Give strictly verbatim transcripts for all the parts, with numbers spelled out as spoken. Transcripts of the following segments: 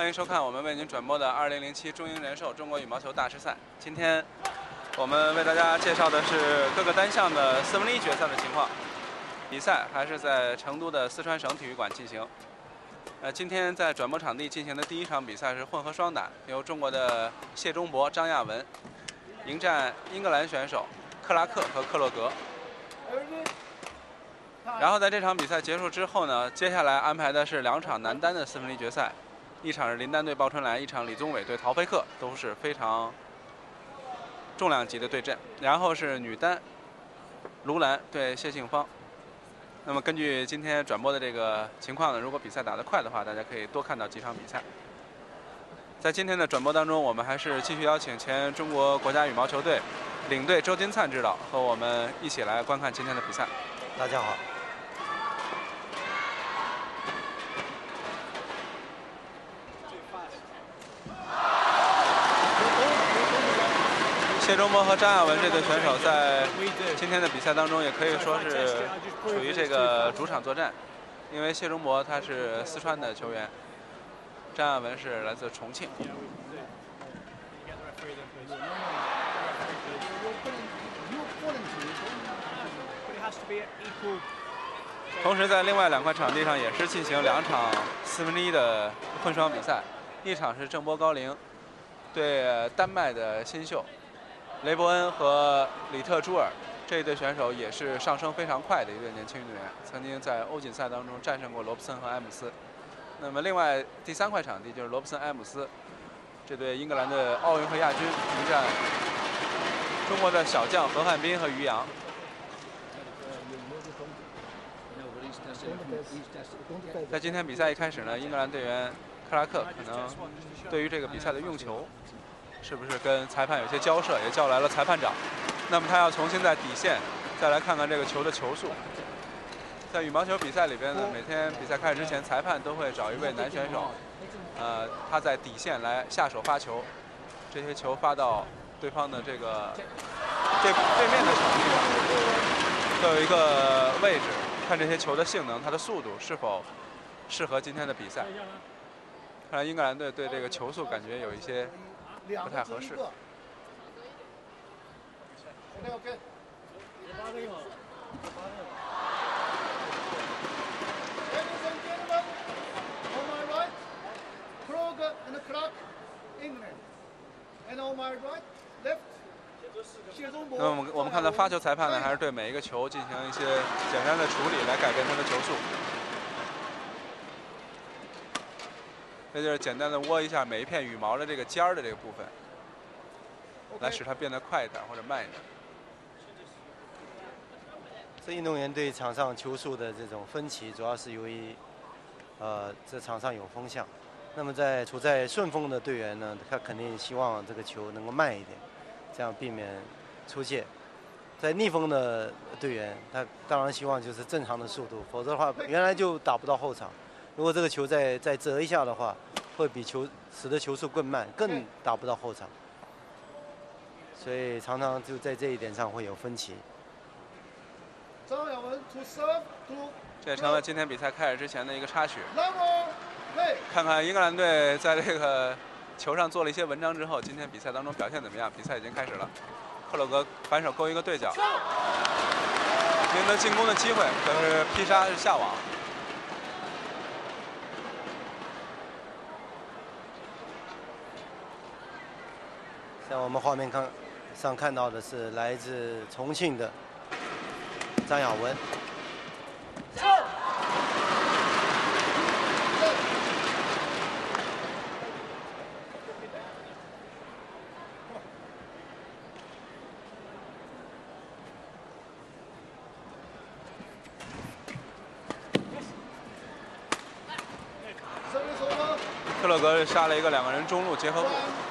欢迎收看我们为您转播的二零零七中英人寿中国羽毛球大师赛。今天我们为大家介绍的是各个单项的四分之一决赛的情况。比赛还是在成都的四川省体育馆进行。呃，今天在转播场地进行的第一场比赛是混合双打，由中国的谢钟博、张亚文迎战英格兰选手克拉克和克洛格。然后在这场比赛结束之后呢，接下来安排的是两场男单的四分之一决赛，一场是林丹对鲍春来，一场李宗伟对陶菲克，都是非常重量级的对阵。然后是女单，卢兰对谢杏芳。那么根据今天转播的这个情况呢，如果比赛打得快的话，大家可以多看到几场比赛。在今天的转播当中，我们还是继续邀请前中国国家羽毛球队领队周金灿指导和我们一起来观看今天的比赛。 大家好。 谢钟博和张亚文这对选手在今天的比赛当中，也可以说是处于这个主场作战，因为谢钟博他是四川的球员，张亚文是来自重庆。同时，在另外两块场地上也是进行两场四分之一的混双比赛，一场是郑波高龄对丹麦的新秀雷伯恩和里特朱尔，这一对选手也是上升非常快的一对年轻运动员，曾经在欧锦赛当中战胜过罗布森和埃姆斯。那么另外第三块场地就是罗布森埃姆斯这对英格兰的奥运会亚军迎战中国的小将何汉斌和于洋。在今天比赛一开始呢，英格兰队员克拉克可能对于这个比赛的用球是不是跟裁判有些交涉，也叫来了裁判长。那么他要重新在底线再来看看这个球的球速。在羽毛球比赛里边呢，每天比赛开始之前，裁判都会找一位男选手，呃，他在底线来下手发球，这些球发到对方的这个对对面的场地上，都有一个位置，看这些球的性能，它的速度是否适合今天的比赛。看来英格兰队对这个球速感觉有一些不太合适。那么我们我们看到发球裁判呢，还是对每一个球进行一些简单的处理，来改变它的球速。这就是简单的窝一下每一片羽毛的这个尖儿的这个部分，来使它变得快一点或者慢一点。 这运动员对场上球速的这种分歧，主要是由于，呃，这场上有风向。那么在处在顺风的队员呢，他肯定希望这个球能够慢一点，这样避免出界。在逆风的队员，他当然希望就是正常的速度，否则的话原来就打不到后场。如果这个球再再折一下的话，会比球使得球速更慢，更打不到后场。所以常常就在这一点上会有分歧。 张亚文出 serve to。 这也成了今天比赛开始之前的一个插曲。看看英格兰队在这个球上做了一些文章之后，今天比赛当中表现怎么样？比赛已经开始了。克洛格反手勾一个对角，赢得进攻的机会，可是劈杀是下网。 在我们画面看上看到的是来自重庆的张亚文。 克洛格杀了一个两个人中路结合步。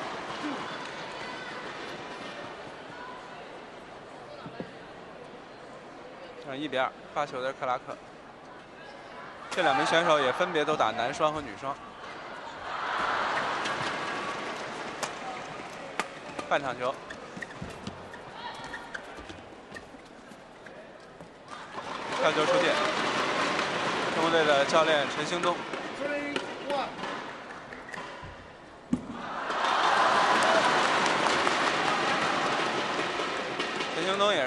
一比二，发球的是克拉克。这两名选手也分别都打男双和女双。半场球，跳球出界。中国队的教练陈兴东。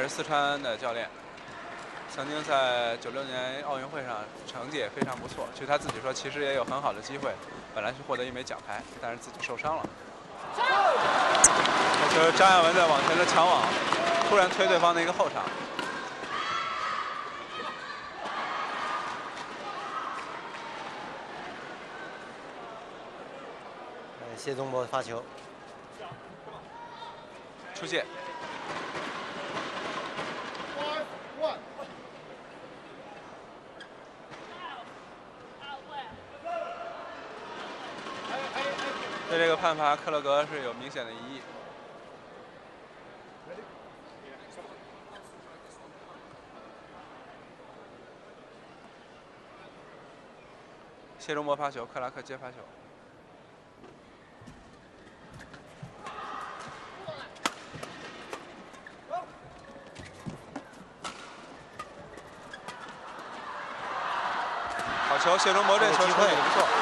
是四川的教练，曾经在九六年奥运会上成绩也非常不错。据他自己说，其实也有很好的机会，本来是获得一枚奖牌，但是自己受伤了。这球张亚文在往前的抢网，突然推对方的一个后场。 谢宗博发球， 出界。对这个判罚，克洛格是有明显的疑义。谢宗博发球，克拉克接发球。好球，谢宗博这球处理的不错。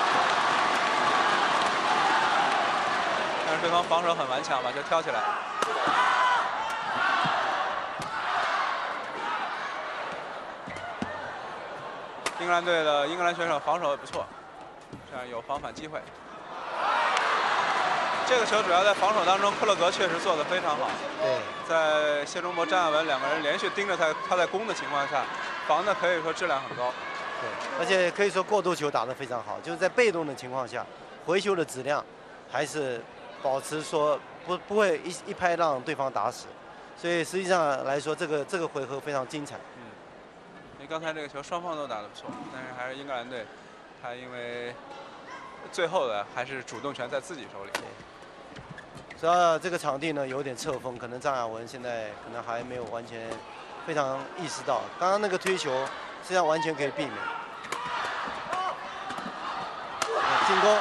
但是对方防守很顽强，把球挑起来。英格兰队的英格兰选手防守也不错，这样有防反机会。这个球主要在防守当中，克洛格确实做得非常好。 对， 在谢宗博、张亚文两个人连续盯着他，他在攻的情况下，防的可以说质量很高。 对，而且可以说过渡球打得非常好，就是在被动的情况下，回球的质量还是。 保持说不不会一一拍让对方打死，所以实际上来说，这个这个回合非常精彩。 嗯，因为刚才这个球双方都打得不错，但是还是英格兰队，他因为最后的还是主动权在自己手里。 主要这个场地呢有点侧风，可能张亚文现在可能还没有完全非常意识到，刚刚那个推球实际上完全可以避免。进攻。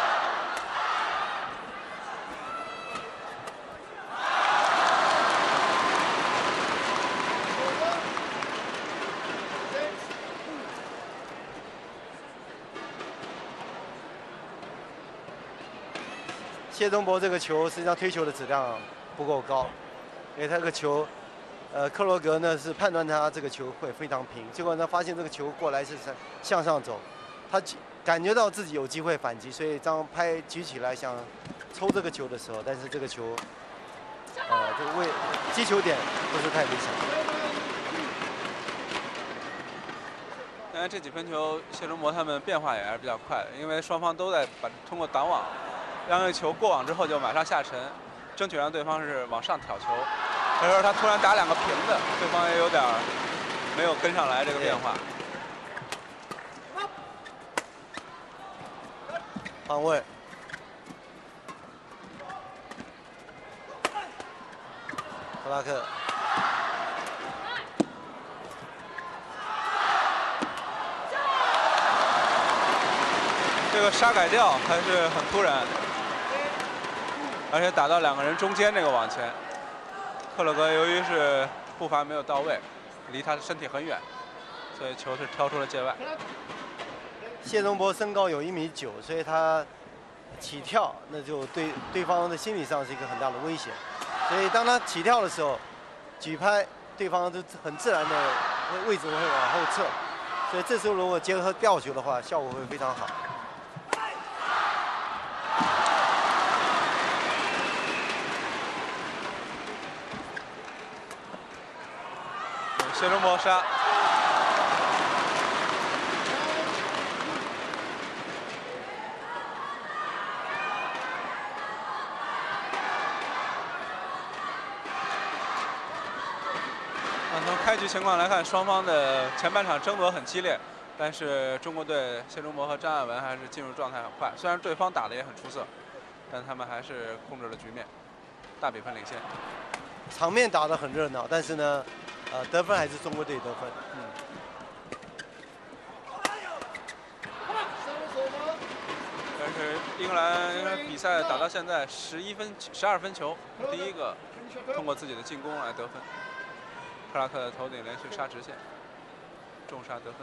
谢宗博这个球实际上推球的质量不够高，因为他这个球，呃，克罗格呢是判断他这个球会非常平，结果呢发现这个球过来是向上走，他感觉到自己有机会反击，所以当拍举起来想抽这个球的时候，但是这个球，呃，这个位击球点不是太理想。 当然这几分球，谢宗博他们变化也还是比较快的，因为双方都在把通过挡网。 让这球过网之后就马上下沉，争取让对方是往上挑球。这时候他突然打两个平的，对方也有点没有跟上来这个变化。 换位，克拉克， 这个杀改掉还是很突然。 而且打到两个人中间这个网前，克洛格由于是步伐没有到位，离他的身体很远，所以球是挑出了界外。 谢宗博身高有一米九，所以他起跳那就对对方的心理上是一个很大的威胁。所以当他起跳的时候，举拍对方都很自然的位置会往后撤，所以这时候如果结合吊球的话，效果会非常好。 谢宗博杀，那从开局情况来看，双方的前半场争夺很激烈，但是中国队谢宗博和张亚文还是进入状态很快。虽然对方打得也很出色，但他们还是控制了局面，大比分领先。 场面打得很热闹，但是呢。 呃，得分还是中国队得分。嗯。 但是英格兰比赛打到现在十一分、十二分球，第一个通过自己的进攻来得分。克拉克的头顶连续杀直线，重杀得分。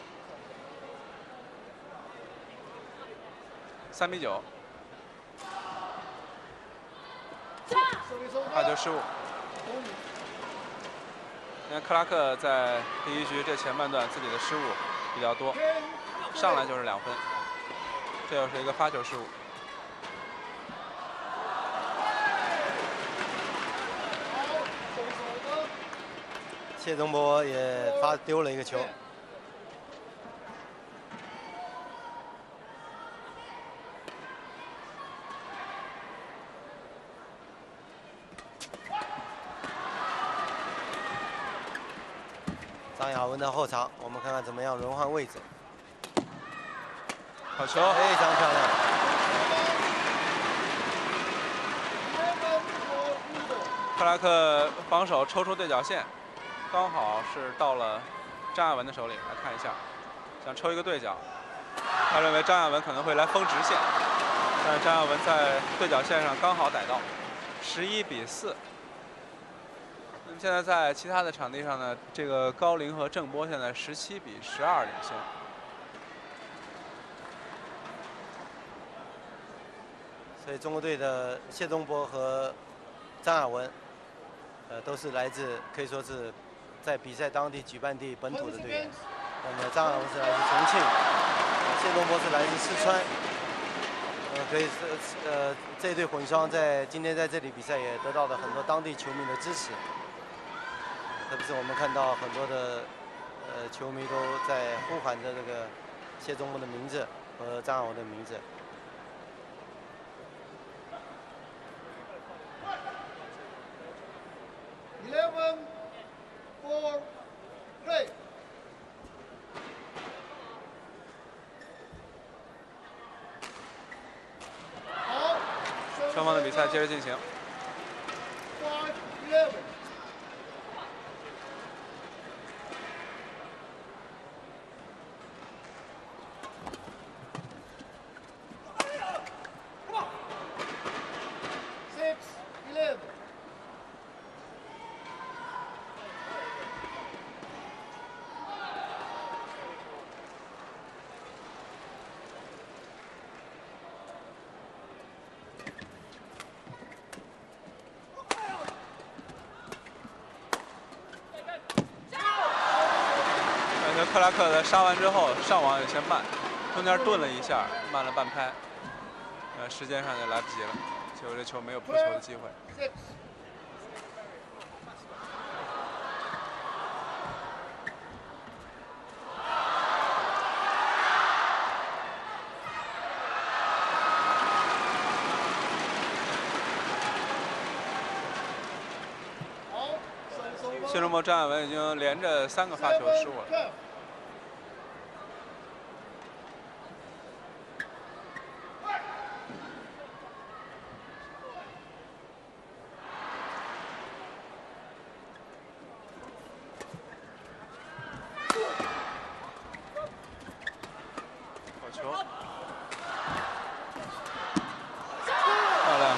三比九。 发球失误。因为克拉克在第一局这前半段自己的失误比较多，上来就是两分，这又是一个发球失误。 谢宗波也发丢了一个球。张雅文的后场，我们看看怎么样轮换位置。 好球， 非常漂亮。 克拉克防守抽出对角线，刚好是到了张亚文的手里。来看一下，想抽一个对角，他认为张亚文可能会来封直线，但是张亚文在对角线上刚好逮到，十一比四。那么现在在其他的场地上呢，这个高龄和郑波现在十七比十二领先。 所以中国队的谢宗波和张亚文，呃，都是来自可以说是在比赛当地举办地本土的队员。那么张亚文是来自重庆，呃、谢宗波是来自四川。呃，可以是呃这对混双在今天在这里比赛也得到了很多当地球迷的支持。特别是我们看到很多的呃球迷都在呼喊着这个谢宗波的名字和张亚文的名字。 Eleven, four, play. 好， 双方的比赛接着进行。 Five, eleven. Six, eleven. 感觉克拉克在杀完之后上网有些慢，中间顿了一下，慢了半拍，呃，时间上就来不及了，结果这球没有破球的机会。 Six. 谢宗波、张亚文已经连着三个发球失误了。好球，漂亮。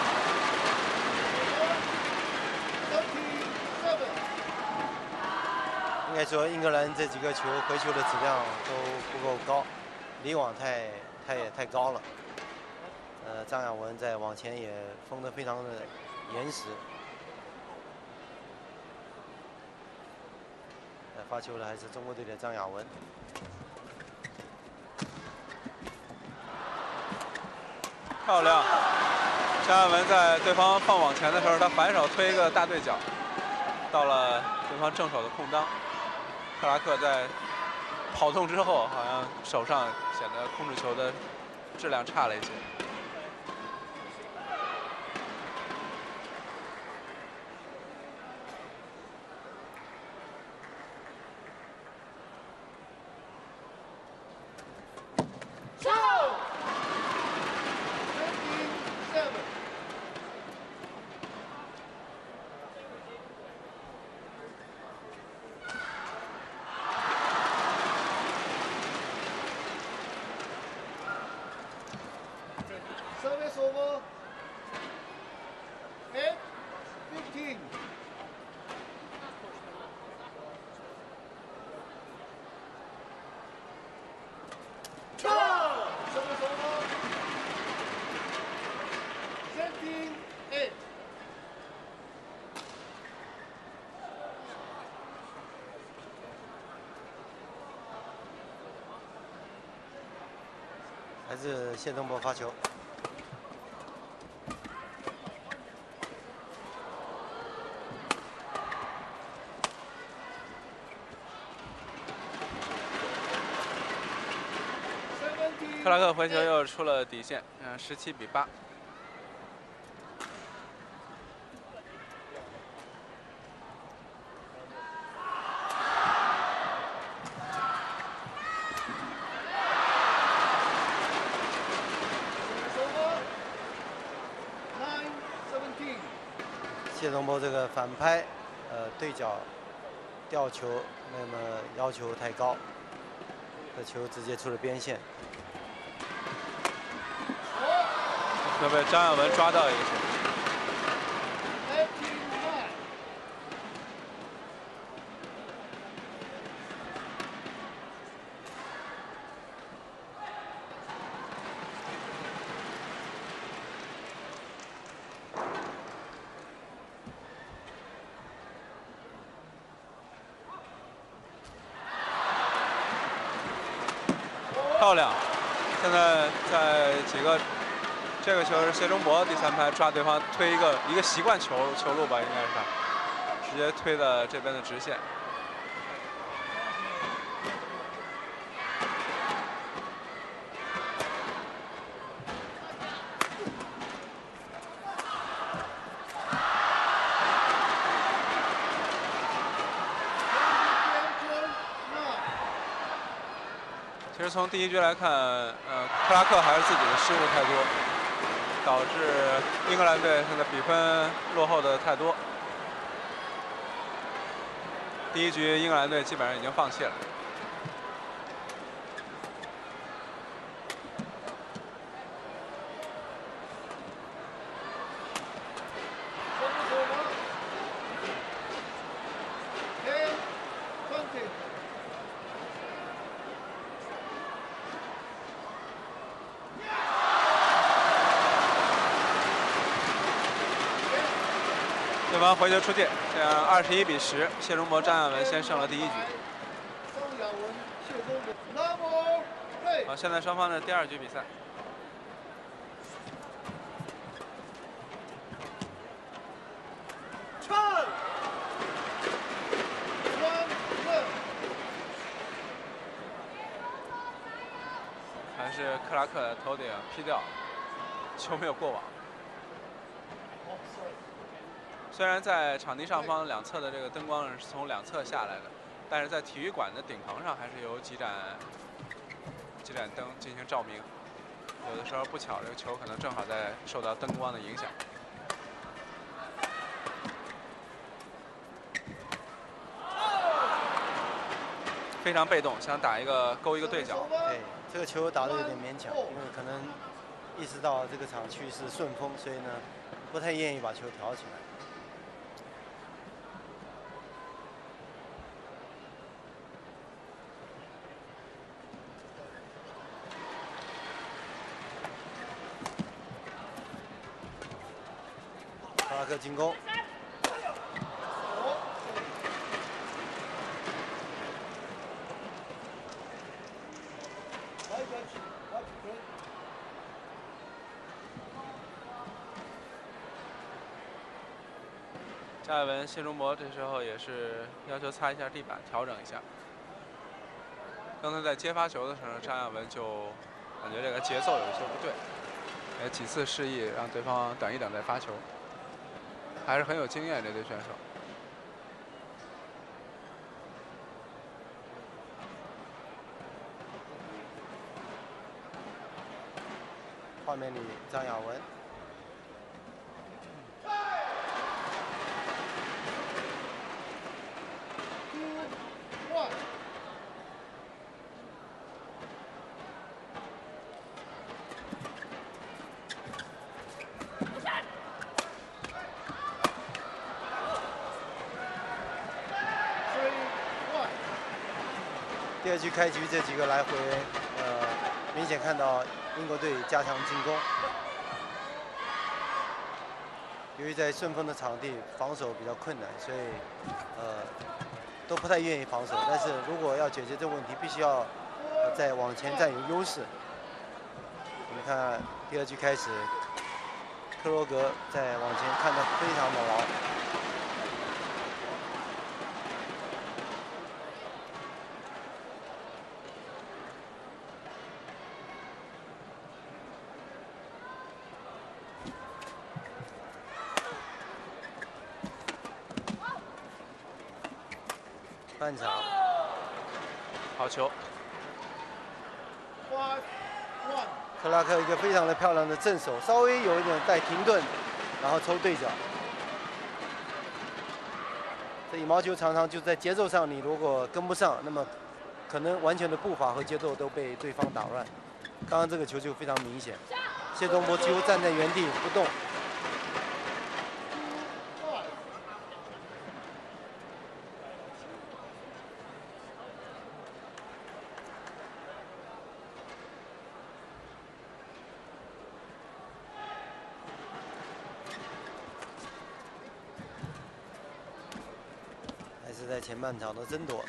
应该说，英格兰这几个球回球的质量都不够高，离网太太也太高了。呃，张亚文在网前也封得非常的严实。呃，发球的还是中国队的张亚文。 漂亮！张亚文在对方放网前的时候，他反手推一个大对角，到了对方正手的空当。 克拉克在跑动之后，好像手上显得控制球的质量差了一些。 Service over. Eight, fifteen. Service over. Seventeen, eight. 还是谢东博发球。 克拉克回球又出了底线，嗯，十七比八。 谢东波这个反拍，呃，对角吊球，那么要求太高，这球直接出了边线。 那被张耀文抓到一个球。漂亮！现在在几个，这个球是谢忠博第三拍抓对方推一个一个习惯球球路吧，应该是他，直接推的这边的直线。其实从第一局来看，呃，克拉克还是自己的失误太多，导致英格兰队现在比分落后的太多。第一局英格兰队基本上已经放弃了。对方回球出界，这样二十一比十，谢忠博、张耀文先胜了第一局。好，现在双方的第二局比赛。还是克拉克的头顶劈掉，球没有过网。虽然在场地上方两侧的这个灯光是从两侧下来的，但是在体育馆的顶棚上还是有几盏几盏灯进行照明。有的时候不巧，这个球可能正好在受到灯光的影响。非常被动，想打一个勾一个对角。 对，这个球打得有点勉强，因为可能意识到这个场区是顺风，所以呢不太愿意把球挑起来。克拉克进攻。 张耀文、谢忠博这时候也是要求擦一下地板，调整一下。刚才在接发球的时候，张耀文就感觉这个节奏有些不对，也几次示意让对方等一等再发球，还是很有经验这对选手。 画面里张耀文。第二局开局这几个来回，呃，明显看到英国队加强进攻。由于在顺风的场地防守比较困难，所以呃都不太愿意防守。但是如果要解决这个问题，必须要呃在往前占有优势。 你看第二局开始，克罗格在往前看得非常的牢。半场， 好球。 克拉克一个非常的漂亮的正手，稍微有一点带停顿，然后抽对角。这羽毛球常常就在节奏上，你如果跟不上，那么可能完全的步伐和节奏都被对方打乱。刚刚这个球就非常明显，谢东波几乎站在原地不动。是在前半场的争夺。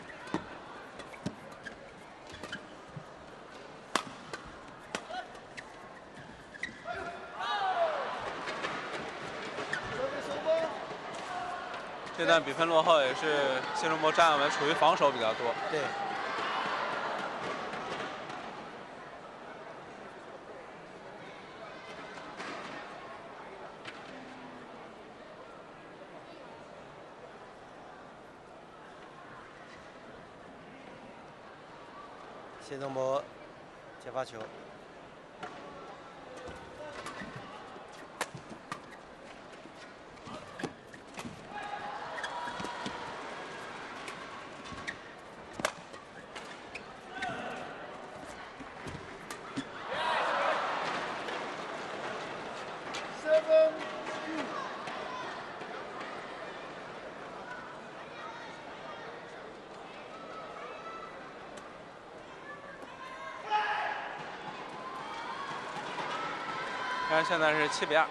这段比分落后也是谢钟波、张亚文处于防守比较多。 对。谢钟波接发球， 看现在是七比二。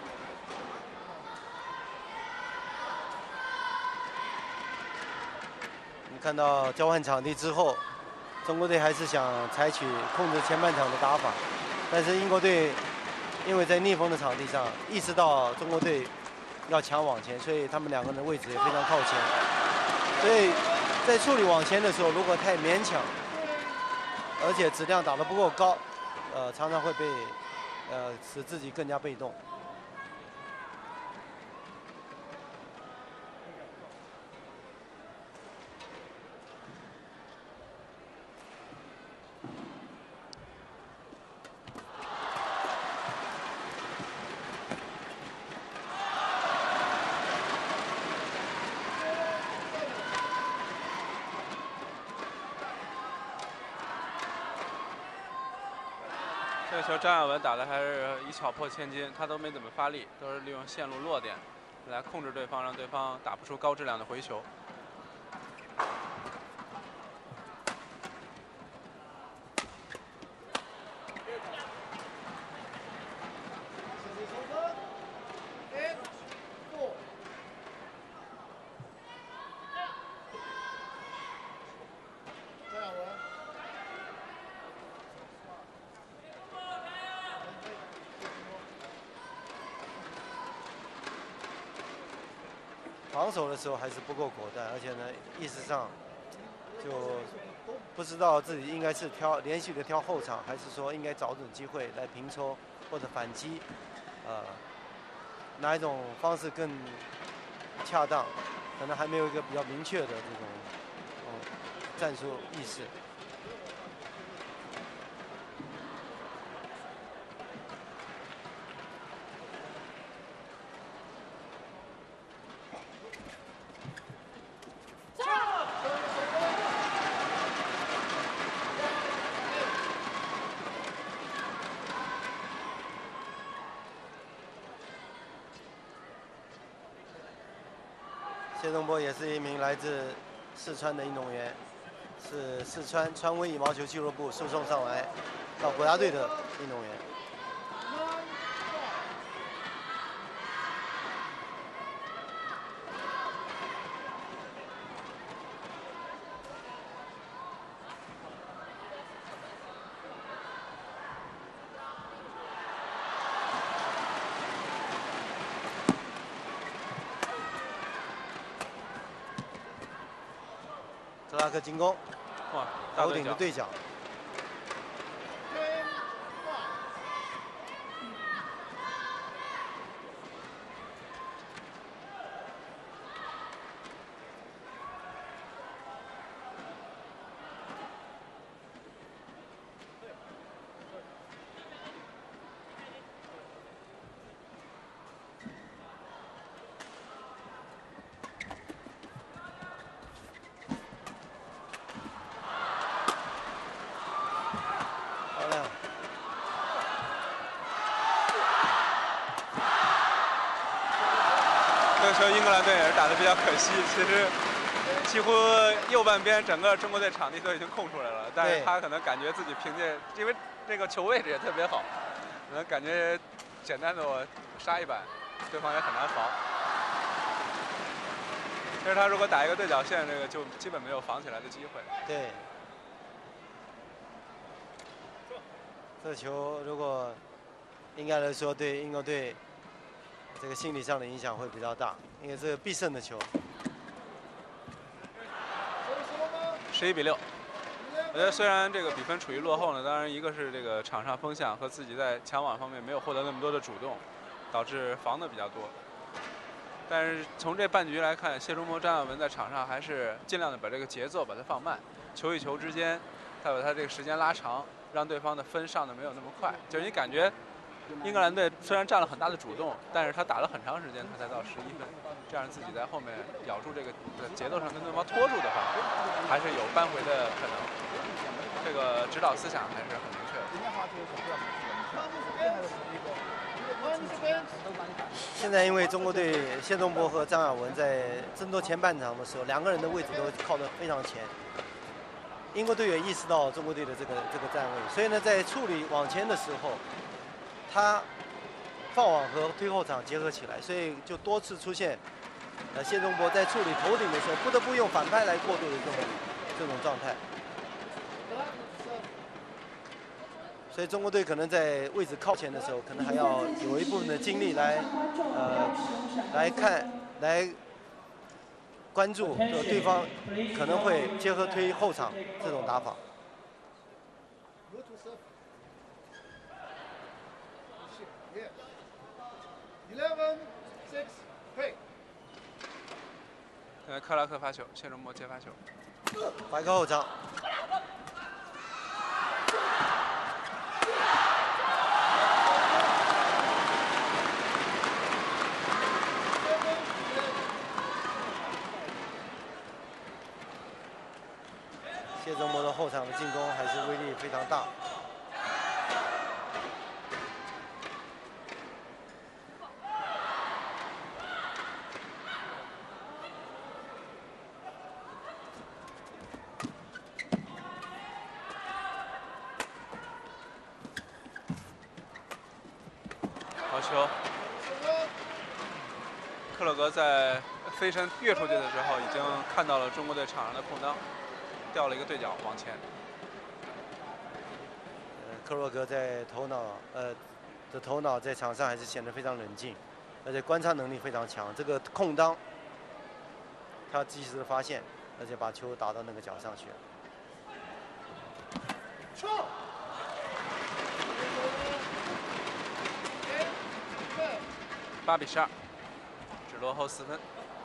我们看到交换场地之后，中国队还是想采取控制前半场的打法，但是英国队因为在逆风的场地上，意识到中国队要抢网前，所以他们两个人的位置也非常靠前。所以在处理网前的时候，如果太勉强，而且质量打得不够高，呃，常常会被呃使自己更加被动。 这个球张亚文打的还是以巧破千金，他都没怎么发力，都是利用线路落点来控制对方，让对方打不出高质量的回球。 防守的时候还是不够果断，而且呢，意识上就不知道自己应该是挑连续的挑后场，还是说应该找准机会来平抽或者反击，呃，哪一种方式更恰当？可能还没有一个比较明确的这种嗯战术意识。谢东波也是一名来自四川的运动员，是四川川威羽毛球俱乐部输送上来到国家队的运动员。 拉克进攻， 哇，大头对角。 顶的对角。 漂亮！ 这个球英格兰队也是打得比较可惜，其实几乎右半边整个中国队场地都已经空出来了，但是他可能感觉自己凭借，因为这个球位置也特别好，可能感觉简单的我杀一板，对方也很难防。其实他如果打一个对角线，这个就基本没有防起来的机会。 对。 这球如果应该来说对英国队这个心理上的影响会比较大，因为这个必胜的球。 十一比六，我觉得虽然这个比分处于落后呢，当然一个是这个场上风向和自己在抢网方面没有获得那么多的主动，导致防的比较多。但是从这半局来看，谢钟博、张耀文在场上还是尽量的把这个节奏把它放慢，球与球之间，他把他这个时间拉长。 让对方的分上的没有那么快，就是你感觉英格兰队虽然占了很大的主动，但是他打了很长时间，他才到十一分，这样自己在后面咬住这个节奏上跟对方拖住的话，还是有扳回的可能。这个指导思想还是很明确的。现在因为中国队谢钟博和张耀文在争夺前半场的时候，两个人的位置都靠得非常前。 英国队也意识到中国队的这个这个站位，所以呢，在处理网前的时候，他放网和推后场结合起来，所以就多次出现，呃，谢钟博在处理头顶的时候，不得不用反拍来过渡的这种这种状态。所以中国队可能在位置靠前的时候，可能还要有一部分的精力来，呃，来看来。 关注，就对方可能会结合推后场这种打法。 呃，克拉克发球，谢钟博接发球， 白个后场。谢钟博的后场的进攻还是威力非常大。 好球！克洛格在飞身跃出去的时候，已经看到了中国队场上的空当。 掉了一个对角往前。 呃，克洛格在头脑呃的头脑在场上还是显得非常冷静，而且观察能力非常强。这个空当，他及时的发现，而且把球打到那个角上去了。 八比十二，只落后四分。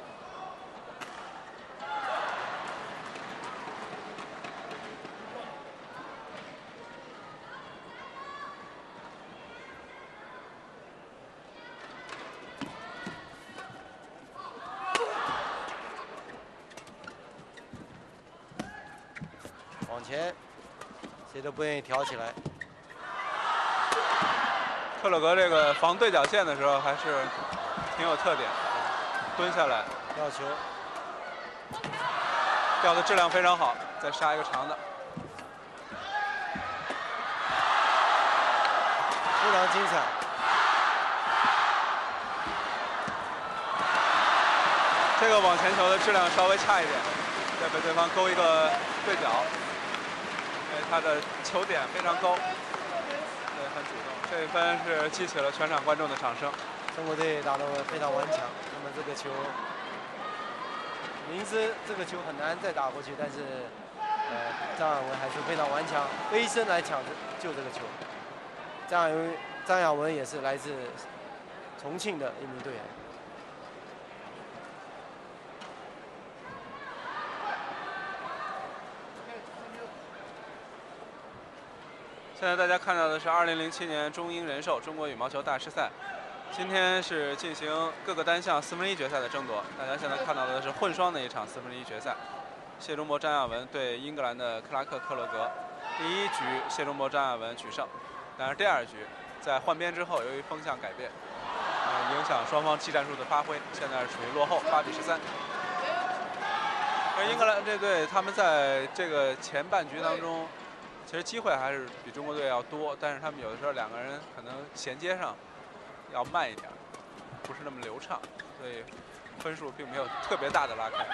往前，谁都不愿意挑起来。 克洛格这个防对角线的时候还是挺有特点，蹲下来吊球， 吊的质量非常好，再杀一个长的， 非常精彩。 这个往前球的质量稍微差一点，再被对方勾一个对角。 因为他的球点非常高，对，很主动。这一分是激起了全场观众的掌声。 中国队打得非常顽强，那么这个球明知这个球很难再打过去，但是呃张雅文还是非常顽强，飞身来抢救这个球。张雅文张雅文也是来自重庆的一名队员。 现在大家看到的是二零零七年中英人寿中国羽毛球大师赛，今天是进行各个单项四分之一决赛的争夺。大家现在看到的是混双的一场四分之一决赛，谢钟博、张雅文对英格兰的克拉克、克洛格。第一局谢钟博、张雅文取胜，但是第二局在换边之后，由于风向改变，呃，影响双方技战术的发挥，现在是处于落后八比十三。而英格兰这队他们在这个前半局当中。其实机会还是比中国队要多，但是他们有的时候两个人可能衔接上要慢一点，不是那么流畅，所以分数并没有特别大的拉开。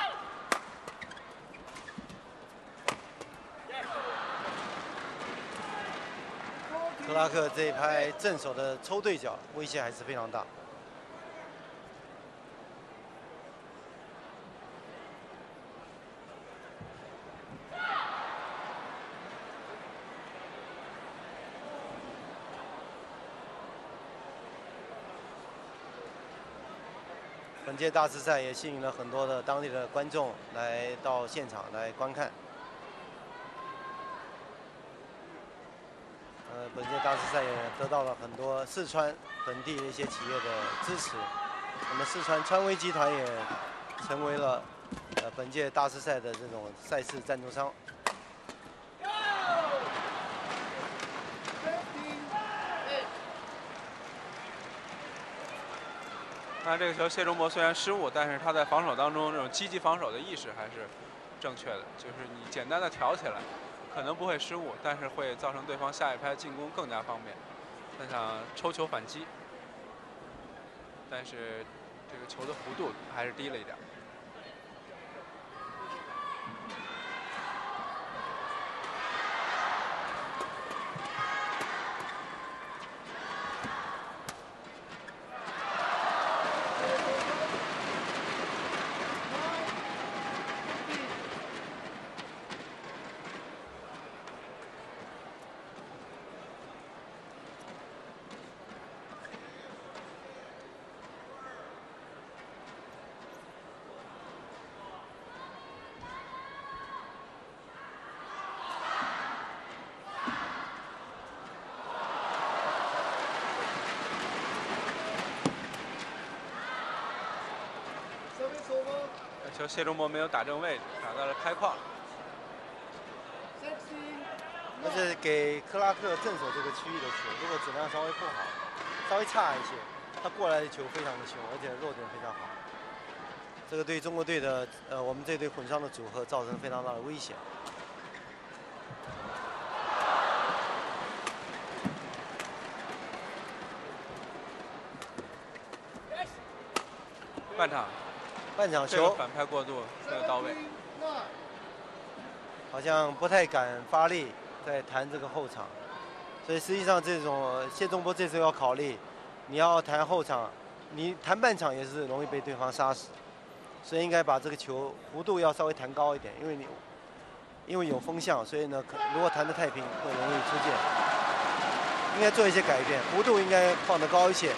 克拉克这一拍正手的抽对角威胁还是非常大。本届大师赛也吸引了很多的当地的观众来到现场来观看。呃，本届大师赛也得到了很多四川本地的一些企业的支持。那么四川川威集团也成为了呃本届大师赛的这种赛事赞助商。 那这个球，谢钟博虽然失误，但是他在防守当中这种积极防守的意识还是正确的。就是你简单的挑起来，可能不会失误，但是会造成对方下一拍进攻更加方便。他想抽球反击，但是这个球的弧度还是低了一点。球谢钟博没有打正位置，打到了拍框。 但是给克拉克正手这个区域的球，如果质量稍微不好，稍微差一些，他过来的球非常的凶，而且落点非常好。这个对中国队的呃我们这队混双的组合造成非常大的威胁。 半场。 半场球、 这个反拍过度没有到位， 好像不太敢发力在弹这个后场，所以实际上这种谢钟博这时候要考虑，你要弹后场，你弹半场也是容易被对方杀死，所以应该把这个球弧度要稍微弹高一点，因为你因为有风向，所以呢，可如果弹得太平会容易出界，应该做一些改变，弧度应该放得高一些。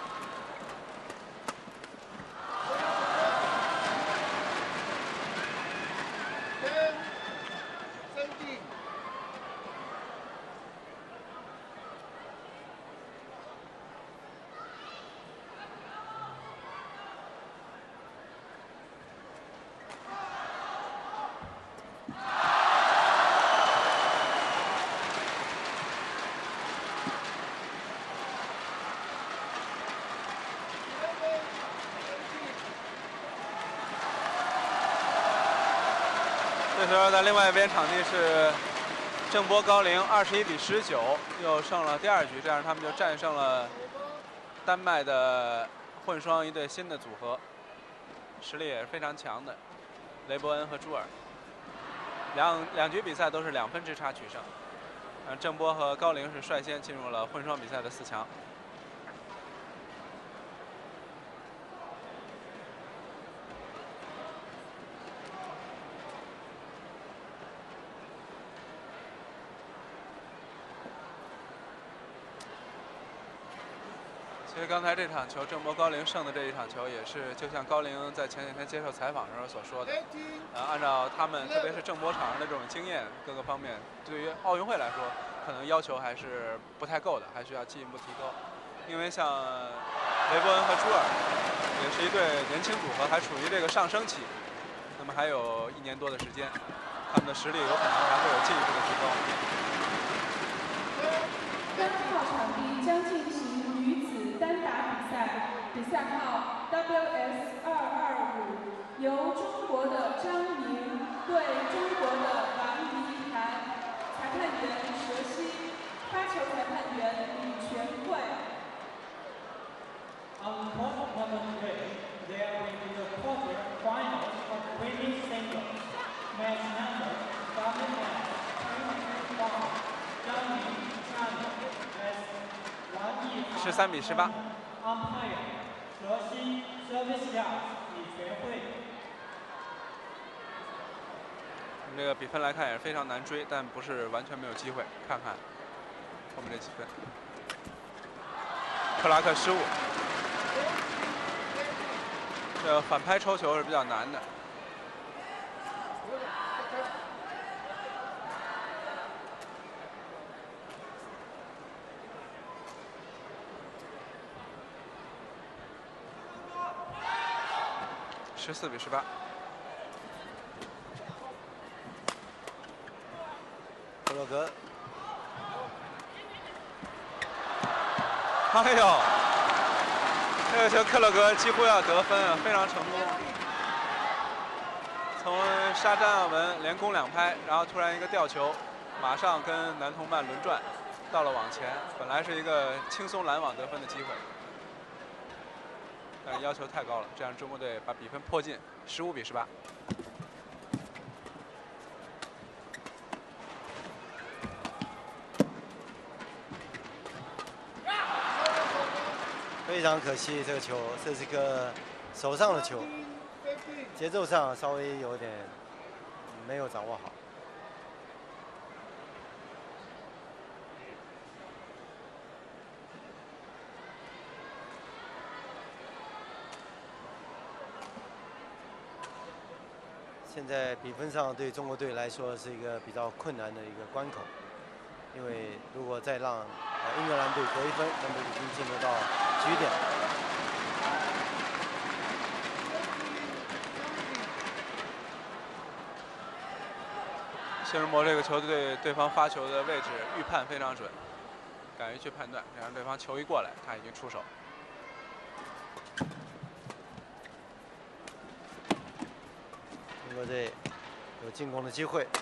这时候在另外一边场地是郑波高龄二十一比十九，又胜了第二局，这样他们就战胜了丹麦的混双一对新的组合，实力也是非常强的，雷伯恩和朱尔。两两局比赛都是两分之差取胜，嗯，郑波和高龄是率先进入了混双比赛的四强。 其实刚才这场球，郑博高陵胜的这一场球，也是就像高陵在前几天接受采访时候所说的，呃，按照他们特别是郑博场上的这种经验，各个方面，对于奥运会来说，可能要求还是不太够的，还需要进一步提高。因为像雷伯恩和朱尔也是一对年轻组合，还处于这个上升期，那么还有一年多的时间，他们的实力有可能还会有进一步的提高。 三号场地将进行女子单打比赛，比赛号 W S 二二五，由中国的张宁对中国的王怡涵，裁判员佘曦，发球裁判员李全慧。 On court number three, there will be the quarter finals of women's singles. Match number starting at twenty-one. 张宁十三比十八。 Umpire 佘曦 service yard 李全慧。 从这个比分来看也是非常难追，但不是完全没有机会。看看后面这几分，克拉克失误。这反拍抽球是比较难的。十四比十八。 克洛格， 哎呦，这个球克洛格几乎要得分啊，非常成功。从杀张耀文连攻两拍，然后突然一个吊球，马上跟男同伴轮转，到了网前，本来是一个轻松拦网得分的机会。但是要求太高了，这样中国队把比分迫近，十五比十八。 非常可惜，这个球，这是个手上的球，节奏上稍微有点没有掌握好。现在比分上对中国队来说是一个比较困难的一个关口，因为如果再让呃英格兰队得一分，那么已经进入到局点。 谢荣博这个球对对方发球的位置预判非常准，敢于去判断，这样对方球一过来，他已经出手。 中国队有进攻的机会，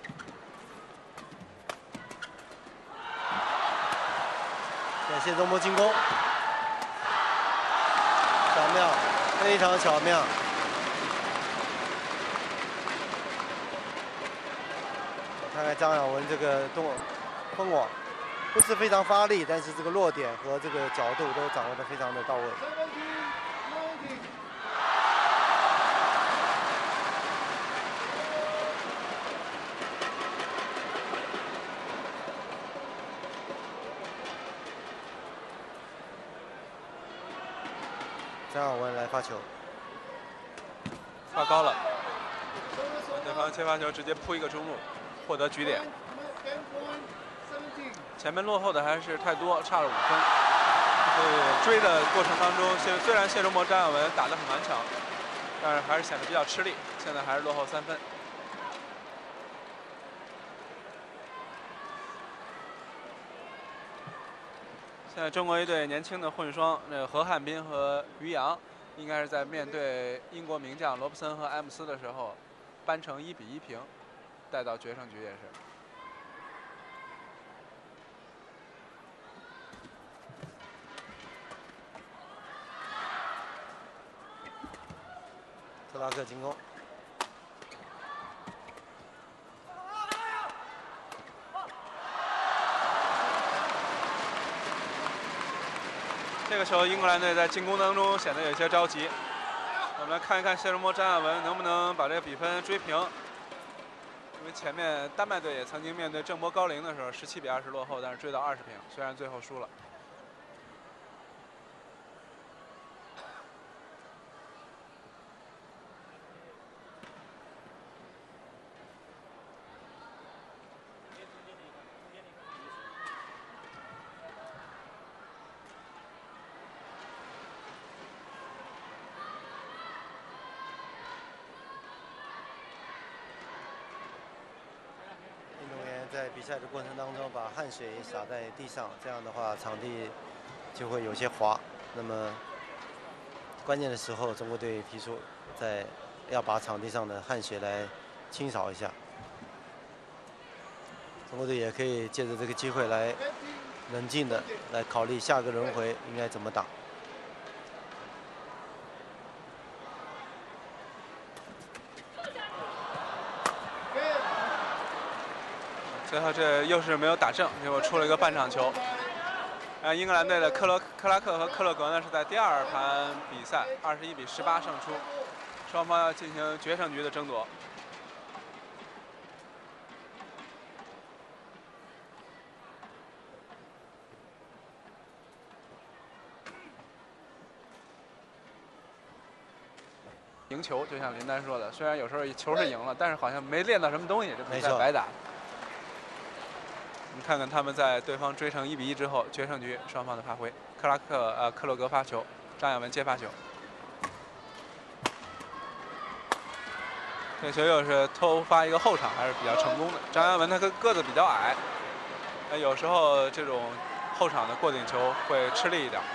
感谢中国进攻，巧妙，非常巧妙。看看张晓雯这个动封网，不是非常发力，但是这个落点和这个角度都掌握得非常的到位。张晓雯来发球， 发高了，对方接发球直接扑一个中路，获得局点。前面落后的还是太多，差了五分。所以追的过程当中，谢虽然谢荣博、张晓雯打得很顽强，但是还是显得比较吃力。现在还是落后三分。现在中国一队年轻的混双，那个何汉斌和于洋，应该是在面对英国名将罗布森和埃姆斯的时候，扳成一比一平，带到决胜局也是。 特拉克进攻。 这个球，英格兰队在进攻当中显得有些着急。我们来看一看谢荣博、张亚文能不能把这个比分追平。因为前面丹麦队也曾经面对郑波高陵的时候，十七比二十落后，但是追到二十平，虽然最后输了。 在比赛的过程当中把汗水洒在地上，这样的话场地就会有些滑。那么关键的时候，中国队提出在要把场地上的汗水来清扫一下。中国队也可以借着这个机会来冷静的来考虑下个轮回应该怎么打。 最后这又是没有打正，结果出了一个半场球。呃，英格兰队的克罗克拉克和克洛格呢是在第二盘比赛二十一比十八胜出，双方要进行决胜局的争夺。赢球就像林丹说的，虽然有时候球是赢了，但是好像没练到什么东西，这比赛白打。你看看他们在对方追成一比一之后，决胜局双方的发挥。克拉克呃克洛格发球，张亚文接发球。这球又是偷发一个后场，还是比较成功的。张亚文他个个子比较矮，呃有时候这种后场的过顶球会吃力一点。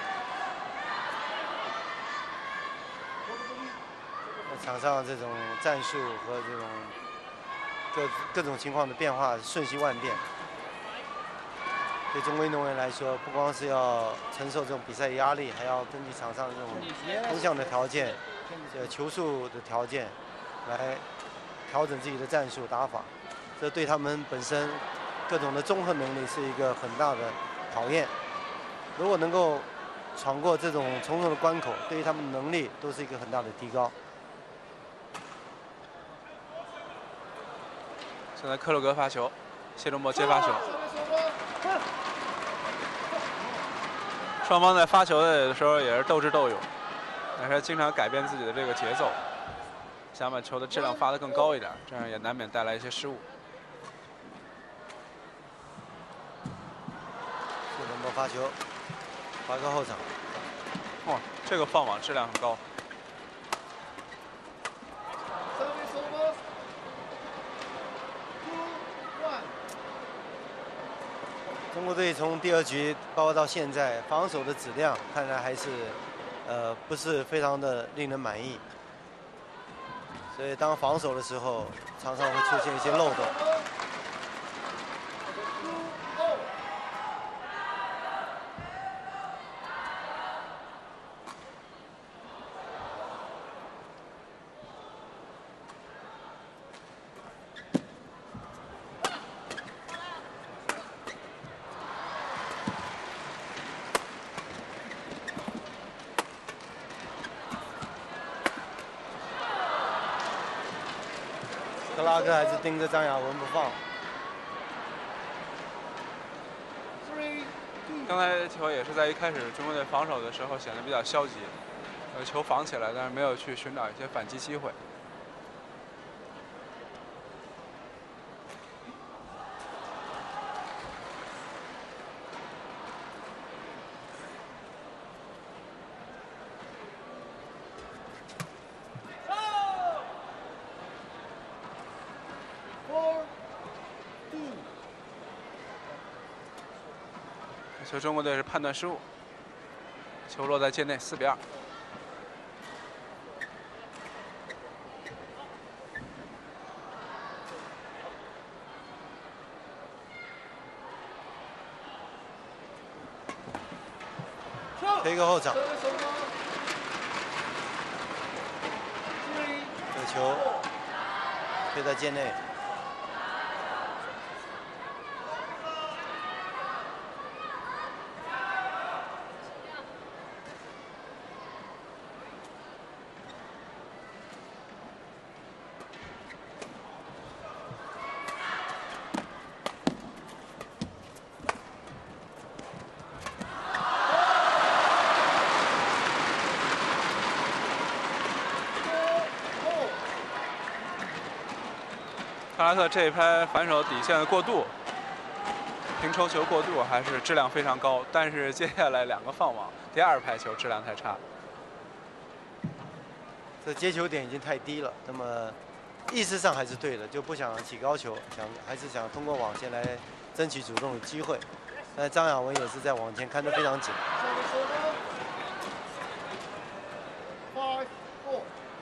场上这种战术和这种各各种情况的变化瞬息万变。对中国运动员来说，不光是要承受这种比赛压力，还要根据场上这种风向的条件、这球速的条件，来调整自己的战术打法。这对他们本身各种的综合能力是一个很大的考验。如果能够闯过这种重重的关口，对于他们的能力都是一个很大的提高。 现在克洛格发球，谢仲波接发球。双方在发球的时候也是斗智斗勇，但是经常改变自己的这个节奏，想把球的质量发得更高一点，这样也难免带来一些失误。 谢仲波发球，发个后场。 哇，这个放网质量很高。 中国队从第二局包括到现在，防守的质量看来还是，呃，不是非常的令人满意。所以当防守的时候，常常会出现一些漏洞。克拉克还是盯着张亚文不放。 刚才球也是在一开始中国队防守的时候显得比较消极，呃，球防起来，但是没有去寻找一些反击机会。所以中国队是判断失误，球落在界内，四比二。 推个后场，这个球推在界内。 克拉克这一拍反手底线的过渡，平抽球过渡还是质量非常高，但是接下来两个放网，第二拍球质量太差。 这接球点已经太低了，那么意识上还是对的，就不想起高球，想还是想通过网前来争取主动的机会。但张雅雯也是在网前看得非常紧。 Five, four.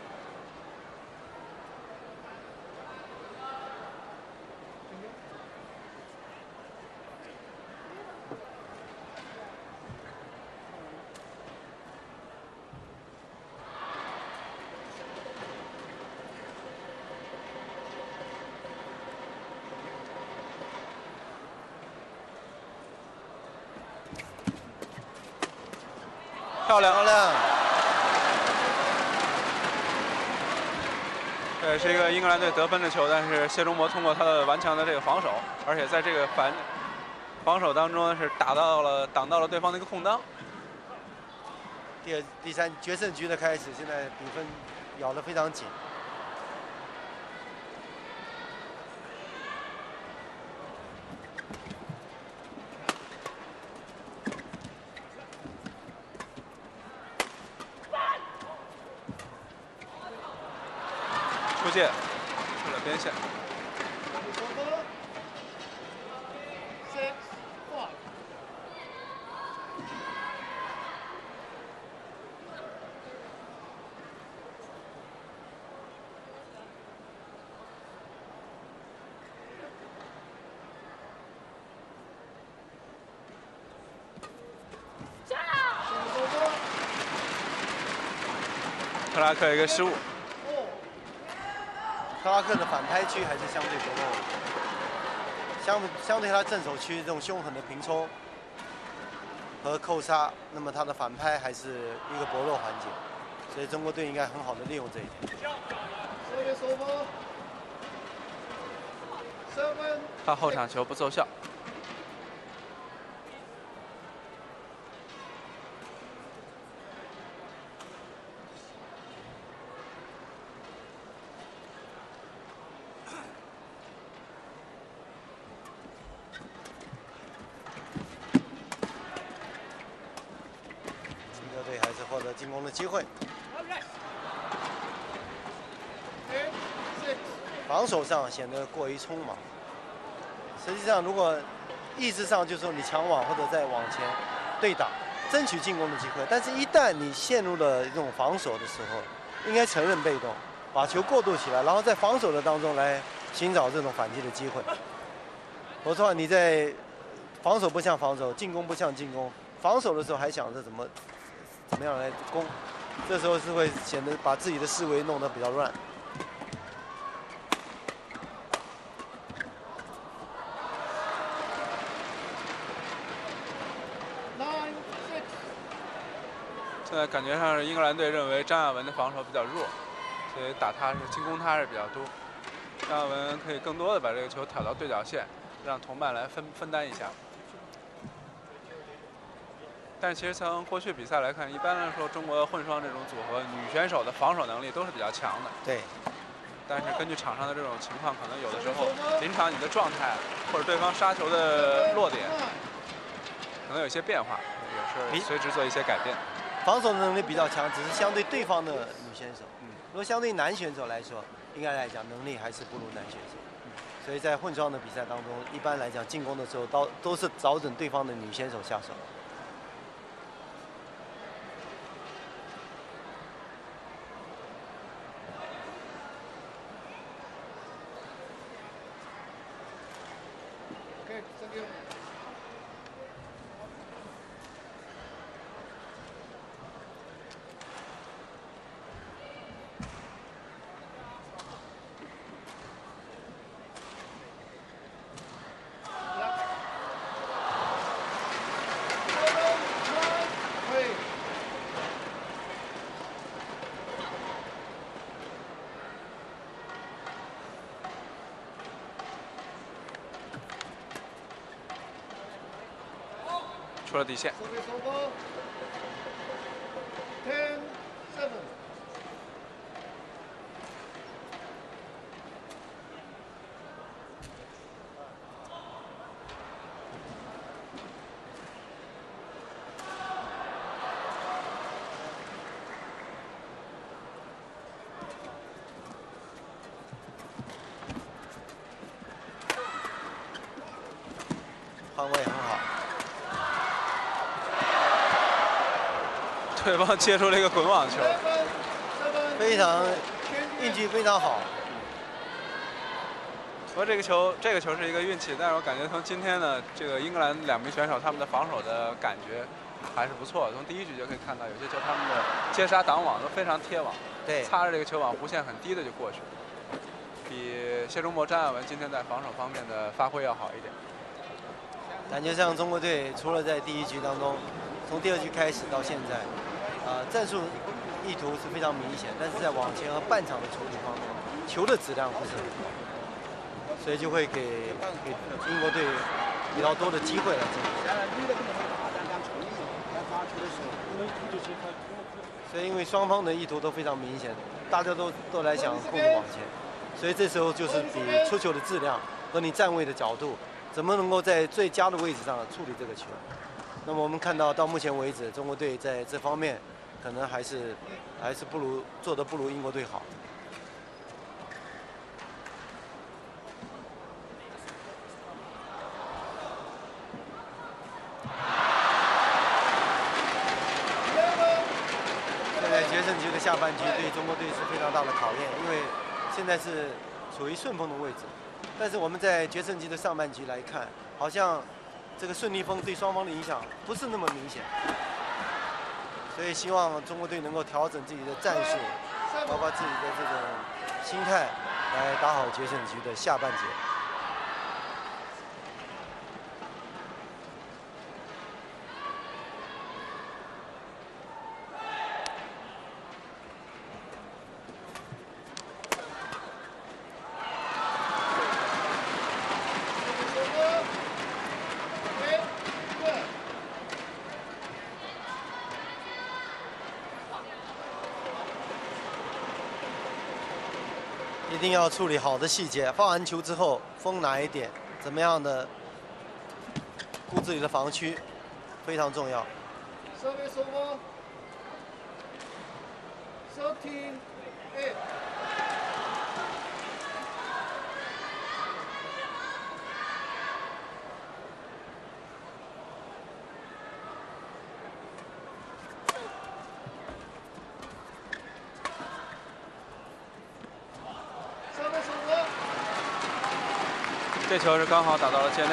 漂亮， 漂亮！ 这是一个英格兰队得分的球，但是谢钟博通过他的顽强的这个防守，而且在这个反防守当中是打到了挡到了对方的一个空当。 第二、第三决胜局的开始，现在比分咬得非常紧。 出界，出了边线。 Six, five. 克拉克有一个失误。 克拉克的反拍区还是相对薄弱的，相相对他正手区这种凶狠的平冲和扣杀，那么他的反拍还是一个薄弱环节，所以中国队应该很好的利用这一点。 Service over. Seven. 他后场球不奏效。 中国队还是获得进攻的机会。 Ten, six. 防守上显得过于匆忙。实际上，如果意识上就是说你抢网或者在网前对打，争取进攻的机会，但是一旦你陷入了这种防守的时候，应该承认被动，把球过渡起来，然后在防守的当中来寻找这种反击的机会。否则的话，你在防守不像防守，进攻不像进攻，防守的时候还想着怎么怎么样来攻，这时候是会显得把自己的思维弄得比较乱。 Nine, six. 现在感觉上是英格兰队认为张亚文的防守比较弱，所以打他是进攻他是比较多。张亚文可以更多的把这个球挑到对角线，让同伴来分分担一下。但其实从过去比赛来看，一般来说中国混双这种组合，女选手的防守能力都是比较强的。 对。 但是根据场上的这种情况，可能有的时候临场你的状态或者对方杀球的落点，可能有一些变化，也是随时做一些改变。 防守能力比较强，只是相对对方的女选手。嗯，如果相对男选手来说，应该来讲能力还是不如男选手。嗯，所以在混双的比赛当中，一般来讲进攻的时候都都是找准对方的女选手下手。 Okay, thank you. Three. 出了底线。 Service over. Ten, seven. 中防卫很好。 对方接出了一个滚网球， 非常运气非常好。 不过这个球，这个球是一个运气，但是我感觉从今天呢，这个英格兰两名选手他们的防守的感觉还是不错的。从第一局就可以看到，有些球他们的接杀挡网都非常贴网， 对， 擦着这个球网弧线很低的就过去了，比谢钟博、张亚文今天在防守方面的发挥要好一点。 感觉上中国队除了在第一局当中，从第二局开始到现在，啊、呃，战术意图是非常明显，但是在网前和半场的处理方面，球的质量不是很好，所以就会给给英国队比较多的机会来进攻。所以因为双方的意图都非常明显，大家都都来想控制网前，所以这时候就是比出球的质量和你站位的角度，怎么能够在最佳的位置上处理这个球。那么我们看到到目前为止，中国队在这方面可能还是还是不如做得不如英国队好。现在决胜局的下半局对中国队是非常大的考验，因为现在是处于顺风的位置，但是我们在决胜局的上半局来看，好像这个顺逆风对双方的影响不是那么明显，所以希望中国队能够调整自己的战术，包括自己的这种心态，来打好决胜局的下半节。一定要处理好的细节，放完球之后封哪一点，怎么样的顾自己的防区，非常重要。 Service over. Thirteen eight. 这球是刚好打到了界内。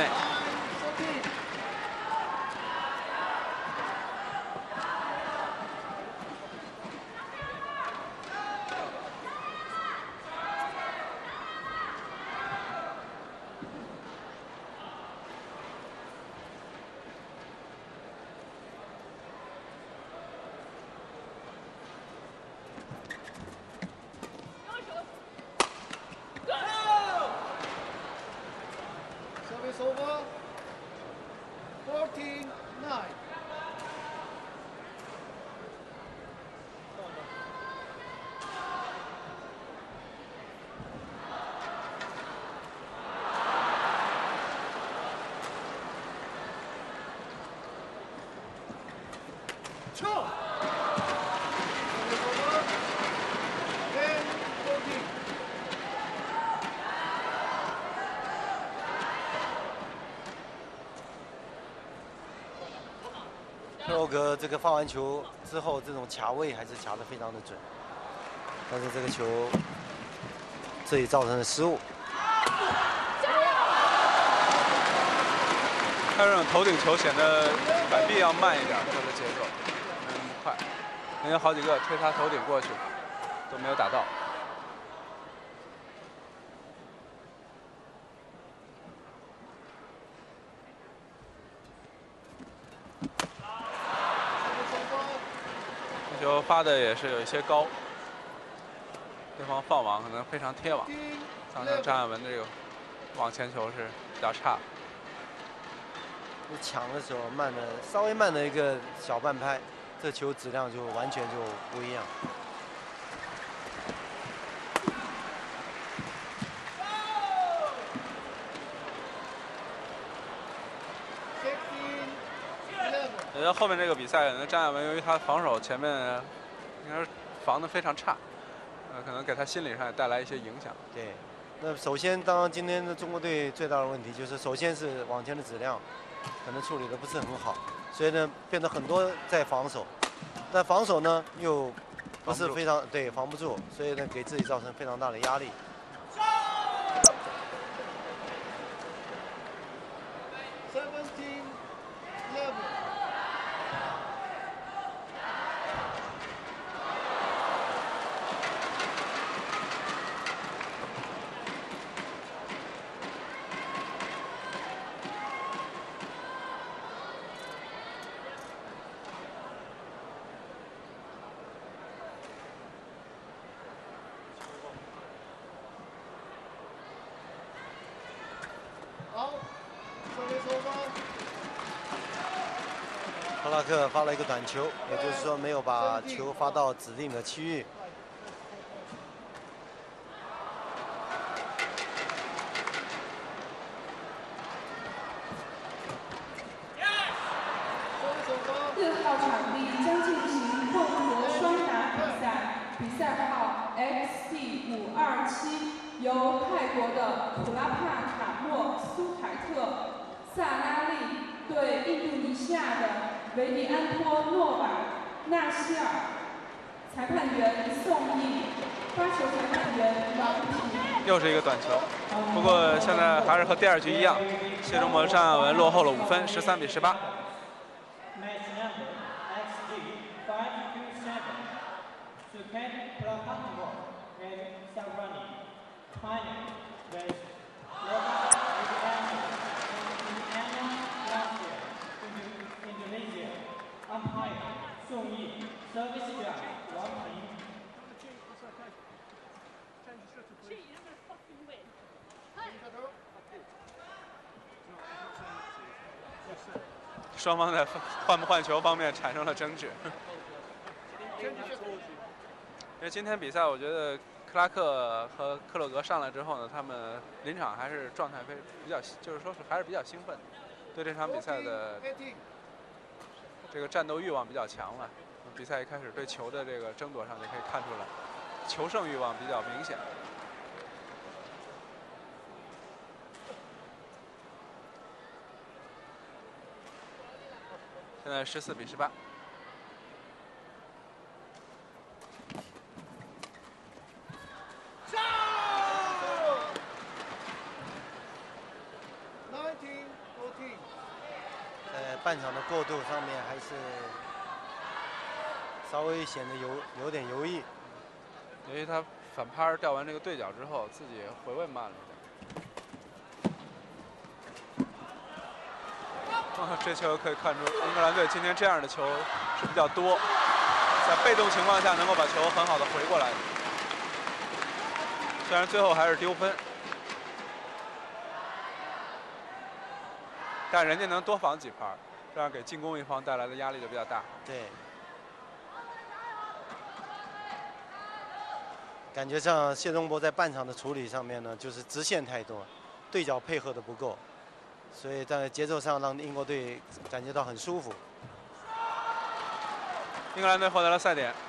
Service over. Fourteen nine. 球。Service over. Ten fourteen. 洛格这个放完球之后，这种卡位还是卡得非常的准，但是这个球这里造成了失误。 他这种头顶球显得摆臂要慢一点，他的节奏没那么快。人有好几个推他头顶过去，都没有打到。这球发的也是有一些高，对方放网可能非常贴网，造成张亚文的这个网前球是比较差。 你抢的时候慢的稍微慢的一个小半拍，这球质量就完全就不一样。 我觉得后面这个比赛，可能张亚文由于他防守前面应该是防得非常差，呃，可能给他心理上也带来一些影响。 对，那首先，当然今天的中国队最大的问题就是，首先是网前的质量， 可能处理的不是很好，所以呢变得很多在防守，但防守呢又不是非常对防不住，所以呢给自己造成非常大的压力。 seventeen eleven. 好，这边收发。 克拉克发了一个短球，也就是说没有把球发到指定的区域。 四号场地将进行混合双打比赛，比赛号 X D 五二七，由泰国的普拉帕卡莫苏凯特萨拉利对印度尼西亚的维迪安托诺瓦纳希尔，裁判员宋毅，发球裁判员王平。 又是一个短球，不过现在还是和第二局一样，谢钟博、张亚文落后了五分，十三比十八。 Match number X D five two seven. Suket Prakamoor and Savrani. Final with Robert Widianto and Anna Lassia, Indonesia. Umpire Song Yi. Service judge Wang Ping. 双方在换不换球方面产生了争执。因为今天比赛，我觉得克拉克和克洛格上来之后呢，他们临场还是状态非比较，就是说是还是比较兴奋，对这场比赛的这个战斗欲望比较强了。比赛一开始对球的这个争夺上就可以看出来，求胜欲望比较明显。 现在十四比十八。 在半场的过渡上面还是稍微显得有有点犹豫。 由于他反拍掉完这个对角之后，自己回位慢了一点。 啊，这球可以看出英格兰队今天这样的球是比较多，在被动情况下能够把球很好的回过来。虽然最后还是丢分，但人家能多防几盘，这样给进攻一方带来的压力就比较大。 对，感觉上谢钟博在半场的处理上面呢，就是直线太多，对角配合的不够。 所以在节奏上让英国队感觉到很舒服。 英格兰队获得了赛点。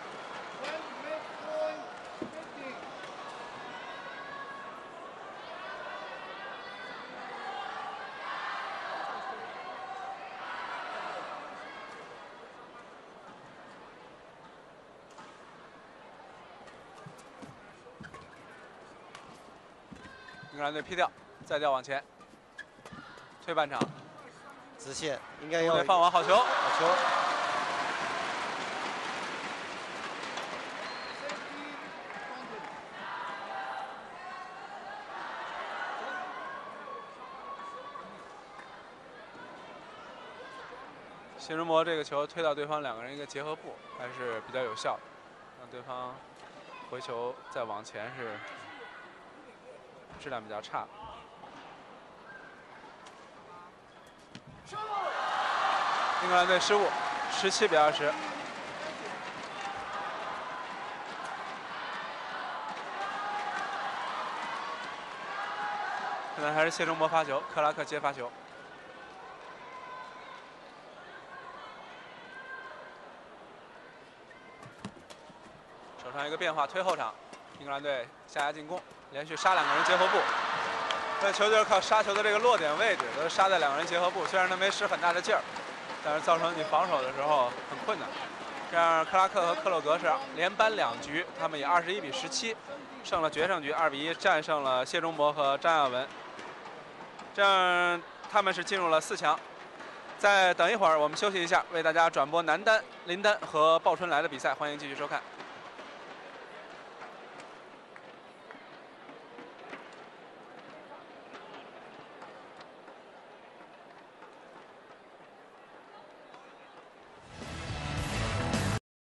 英格兰队劈掉，再掉往前。 退半场， 直线应该要放完好球， 好球。 谢钟博这个球推到对方两个人一个结合部，还是比较有效的，让对方回球再往前是质量比较差。 英格兰队失误，十七比二十。现在还是谢钟博发球，克拉克接发球。手上一个变化，推后场，英格兰队下压进攻，连续杀两个人结合部。 这球就是靠杀球的这个落点位置，都是杀在两个人结合部。虽然他没使很大的劲儿，但是造成你防守的时候很困难。这样，克拉克和克洛格是连扳两局，他们以二十一比十七胜了决胜局，二比一战胜了谢钟博和张亚文。这样，他们是进入了四强。再等一会儿，我们休息一下，为大家转播男单林丹和鲍春来的比赛，欢迎继续收看。